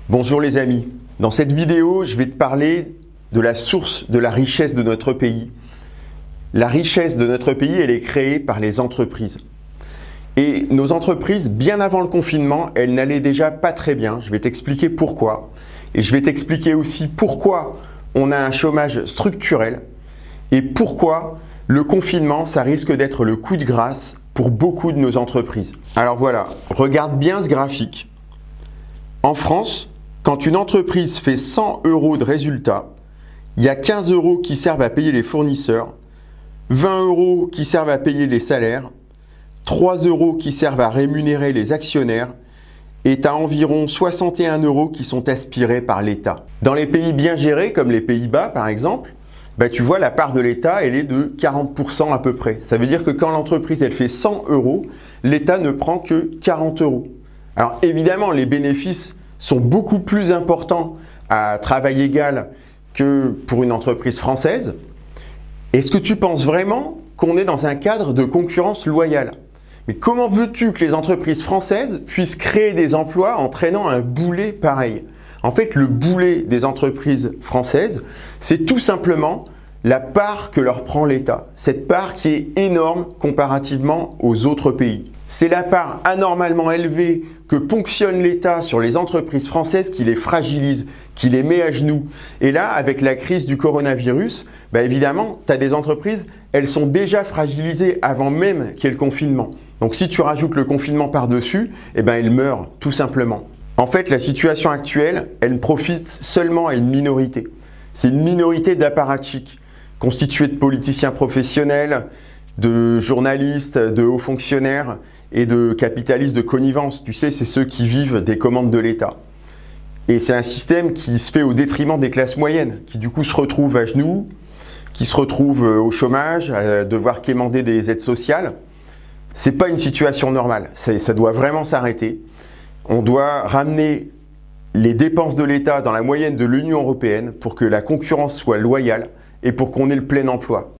Bonjour les amis, dans cette vidéo je vais te parler de la source de la richesse de notre pays. La richesse de notre pays elle est créée par les entreprises. Et nos entreprises, bien avant le confinement, elles n'allaient déjà pas très bien. Je vais t'expliquer pourquoi. Et je vais t'expliquer aussi pourquoi on a un chômage structurel et pourquoi le confinement, ça risque d'être le coup de grâce pour beaucoup de nos entreprises. Alors voilà, regarde bien ce graphique. En France, quand une entreprise fait 100 € de résultat, il y a 15 € qui servent à payer les fournisseurs, 20 € qui servent à payer les salaires, 3 € qui servent à rémunérer les actionnaires et tu as environ 61 € qui sont aspirés par l'État. Dans les pays bien gérés, comme les Pays-Bas par exemple, tu vois la part de l'État elle est de 40% à peu près. Ça veut dire que quand l'entreprise elle fait 100 €, l'État ne prend que 40 €. Alors évidemment les bénéfices sont beaucoup plus importants à travail égal que pour une entreprise française. Est-ce que tu penses vraiment qu'on est dans un cadre de concurrence loyale? Mais comment veux-tu que les entreprises françaises puissent créer des emplois en traînant un boulet pareil? En fait, le boulet des entreprises françaises, c'est tout simplement la part que leur prend l'État. Cette part qui est énorme comparativement aux autres pays. C'est la part anormalement élevée que ponctionne l'État sur les entreprises françaises qui les fragilise, qui les met à genoux. Et là, avec la crise du coronavirus, évidemment, tu as des entreprises, elles sont déjà fragilisées avant même qu'il y ait le confinement. Donc si tu rajoutes le confinement par-dessus, elles meurent tout simplement. En fait, la situation actuelle, elle profite seulement à une minorité. C'est une minorité d'apparatchiks, constituée de politiciens professionnels, de journalistes, de hauts fonctionnaires et de capitalistes de connivence. Tu sais, c'est ceux qui vivent des commandes de l'État. Et c'est un système qui se fait au détriment des classes moyennes, qui du coup se retrouvent à genoux, qui se retrouvent au chômage, à devoir quémander des aides sociales. C'est pas une situation normale. Ça doit vraiment s'arrêter. On doit ramener les dépenses de l'État dans la moyenne de l'Union européenne pour que la concurrence soit loyale et pour qu'on ait le plein emploi.